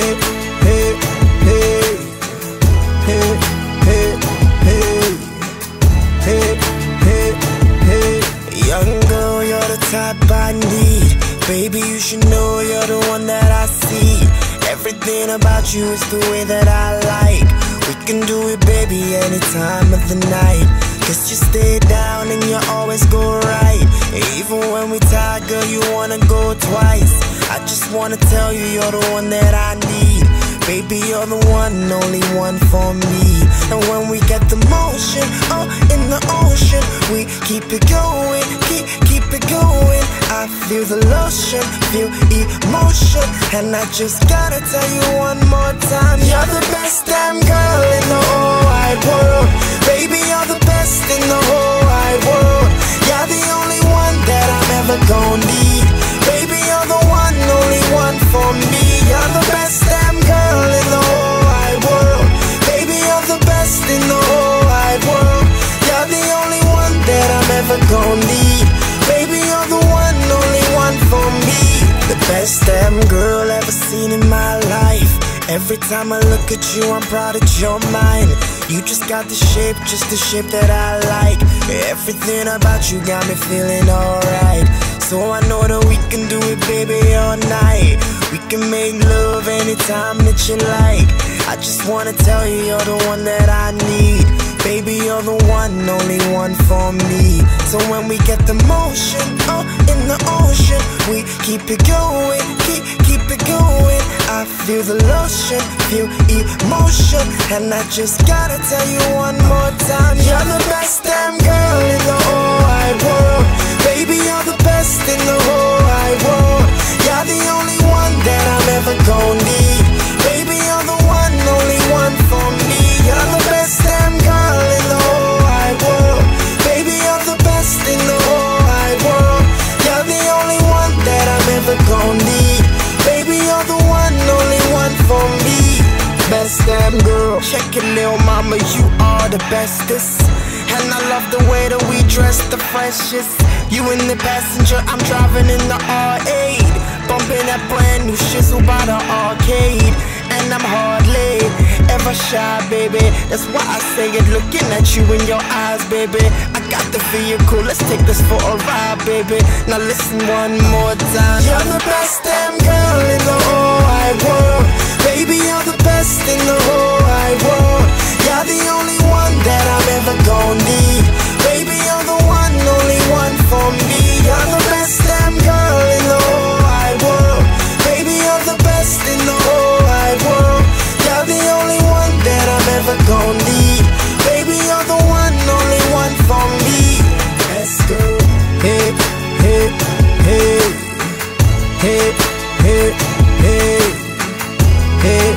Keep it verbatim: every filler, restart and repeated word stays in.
hey, hey, hey, hey, hey, hey, hey, hey. Young girl, you're the type I need. Baby, you should know you're the one that I see. Everything about you is the way that I like. We can do it, baby, any time of the night. Cause you stay down and you always go right. Even when we tired, girl, you wanna go twice. I just wanna tell you you're the one that I need. Baby, you're the one, only one for me. And when we get the motion, oh, in the ocean, we keep it going, keep, keep it going. I feel the lotion, feel emotion. And I just gotta tell you one more time, you're the best damn girl in the whole wide world. Baby, you're the best in the whole wide world. You're the only one that I'm ever gonna need. Baby, you're the one, only one for me. You're the best damn girl in the whole wide world. Baby, you're the best in the whole wide world. You're the only one that I'm ever gonna need. Baby, you're the one, only one for me. The best damn girl ever seen in my life. Every time I look at you, I'm proud that you're mine. You just got the shape, just the shape that I like. Everything about you got me feeling alright. So I know that we can do it, baby, all night. We can make love anytime that you like. I just wanna tell you you're the one that I need. Baby, you're the one, only one for me. So when we get the motion, oh, in the ocean, we keep it going, keep, keep it going. I feel the lotion, feel emotion. And I just gotta tell you one more time, you're the best damn girl in the whole wide world. Baby, you're the best in the whole wide world. You're the only one that I'm ever gonna need. Baby, you're the one, only one for me. You're the best damn girl in the whole wide world. Baby, you're the best in the whole wide world. You're the only one that I'm ever gonna need. Baby, you're the one, only one for me. Best damn girl. Check it, little mama, you are the bestest. And I love the way that we dress the freshest. You in the passenger, I'm driving in the R eight, bumping that brand new shizzle by the arcade. And I'm hardly ever shy, baby. That's why I say it, looking at you in your eyes, baby. I got the vehicle, let's take this for a ride, baby. Now listen one more time. You're the best damn girl in the whole wide world. Baby, you're the best in the whole wide world. You're the only one that I'm ever gonna need. Baby, you're the one, only one for me. You're the best damn girl in the whole wide world. Baby, you're the best in the whole wide world. You're the only one that I'm ever gonna need. Baby, you're the one, only one for me. Let's go. Hey, hey, hey, hey, hey, hey, hey.